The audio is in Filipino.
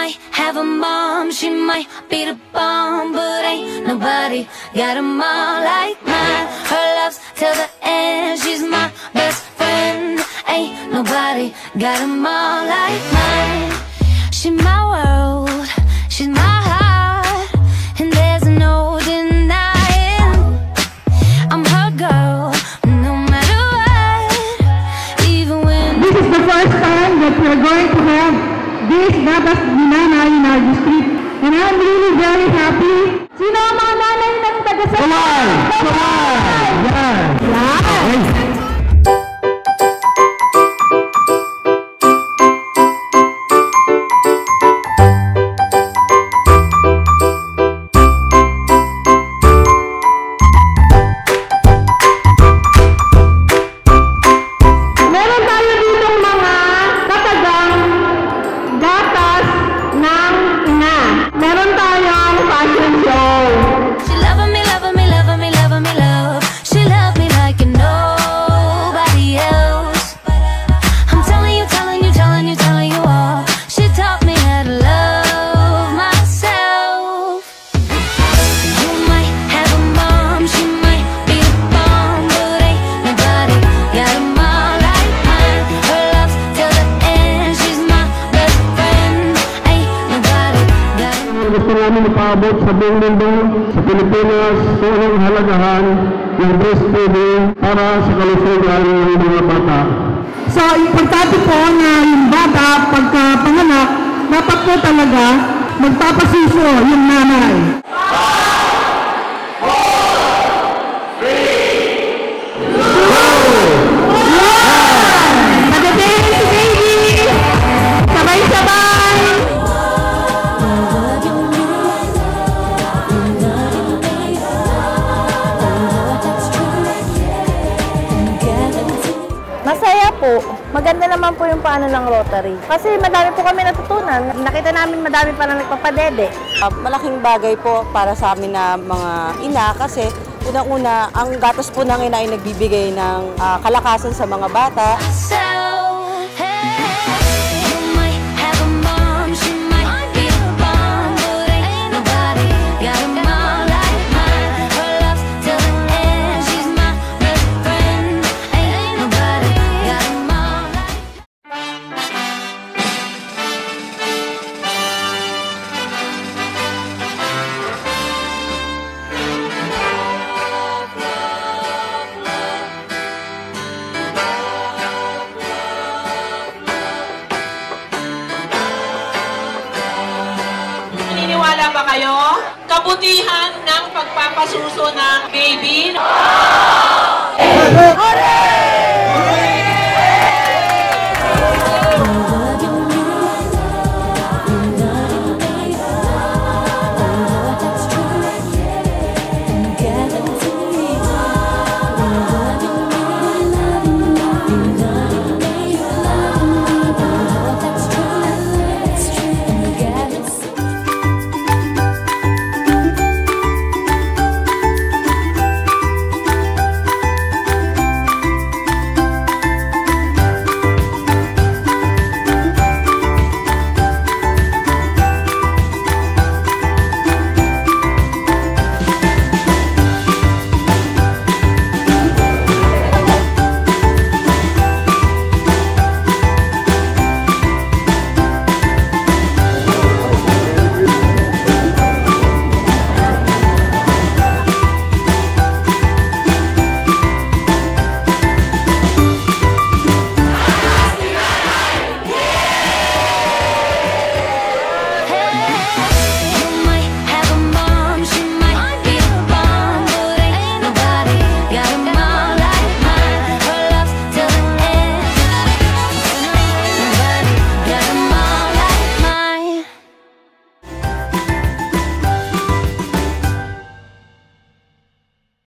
might have a mom, she might be the bomb, but ain't nobody got a mom like mine. Her love's till the end, she's my best friend. Ain't nobody got a mom like mine. She's my world, she's my heart, and there's no denying I'm her girl, no matter what, even when. This is the first time that we're going to have this Gatas ni Nanay in our district, and I'm really very happy. Sino ang mga nanay ng taga-Sawal? Sawal! Yan! Yan! Gusto namin ipaabot sa buong mundo, sa Pilipinas, kung anong halagahan ng breastfeeding para sa kalusugan ng mga bata. So, importante po na yung bata, pagkapanganak, dapat po talaga magpapasuso yung nanay. 5, 4, 3, 2, 1! Pagdating si baby! Sabay-sabay! Masaya po. Maganda naman po yung paano ng Rotary. Kasi madami po kami natutunan. Nakita namin madami pa na nagpapadede. Malaking bagay po para sa amin na mga ina kasi unang-una, ang gatas po ng ina ay nagbibigay ng kalakasan sa mga bata. Naniniwala ba kayo? Kabutihan ng pagpapasuso ng baby?